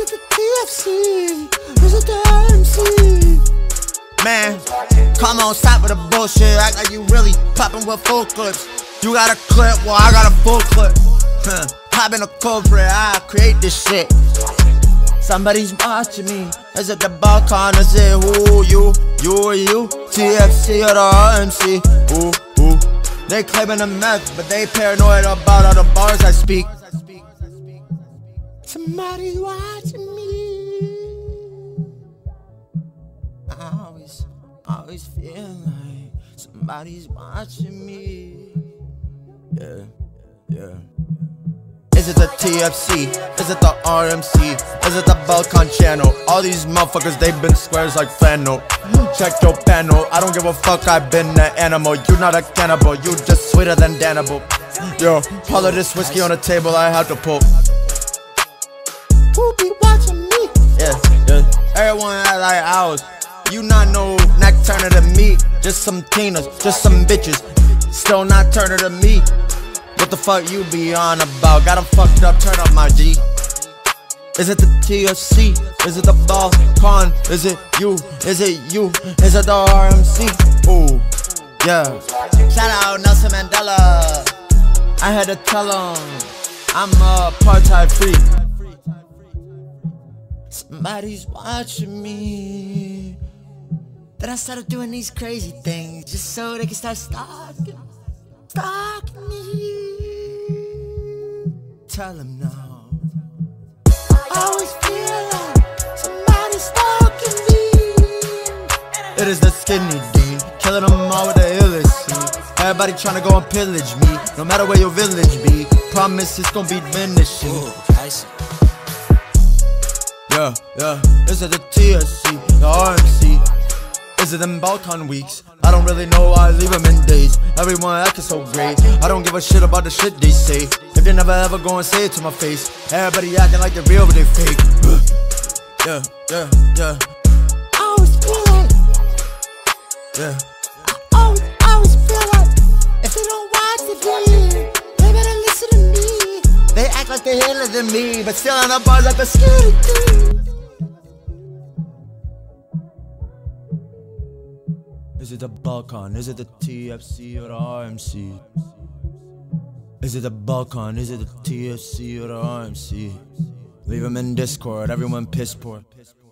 it the TFC? Is it the MC? Man, come on, stop with the bullshit. Act like you really popping with full clips. You got a clip, well I got a full clip. Pop in a culprit, I create this shit. Somebody's watching me. Is it the Balkan? Is it who? You or you? TFC or the RMC? Ooh. They claiming the meth, but they paranoid about all the bars I speak. Somebody's watching me. I always feel like somebody's watching me. Yeah. Is it the TFC? Is it the RMC? Is it the Balkan channel? All these motherfuckers, they been squares like flannel. Check your panel, I don't give a fuck, I been an animal. You not a cannibal, you just sweeter than Danable. Yo, all of this whiskey on the table, I have to pull. Who be watching me? Yeah. Everyone act like ours. You not no neck turner to me. Just some Tinas, just some bitches. Still not turner to me. What the fuck you be on about? Got 'em fucked up, turn up my G. Is it the TFC? Is it the Balkan? Is it you? Is it you? Is it the RMC? Ooh, yeah. Shout out Nelson Mandela. I had to tell him I'm apartheid free. Somebody's watching me. Then I started doing these crazy things just so they can start stalking me. Tell him now. I always feel like somebody's stalking me. It is the skinny dean, killing them all with the illest scene. Everybody tryna go and pillage me, no matter where your village be. Promise it's gonna be diminishing. Yeah. Is it the TSC, the RMC? Is it them Balkan weeks? I don't really know why I leave them in days. Everyone acting so great, I don't give a shit about the shit they say. If they never ever go and say it to my face, everybody acting like they're real but they fake. Yeah. I always feel like, I always feel like if they don't watch the video, they better listen to me. They act like they're healer than me, but still on the bars like a scary thing. Is it the Balkan? Is it the TFC or the RMC? Is it the Balkan? Is it the TFC or the RMC? Leave them in Discord, everyone piss poor.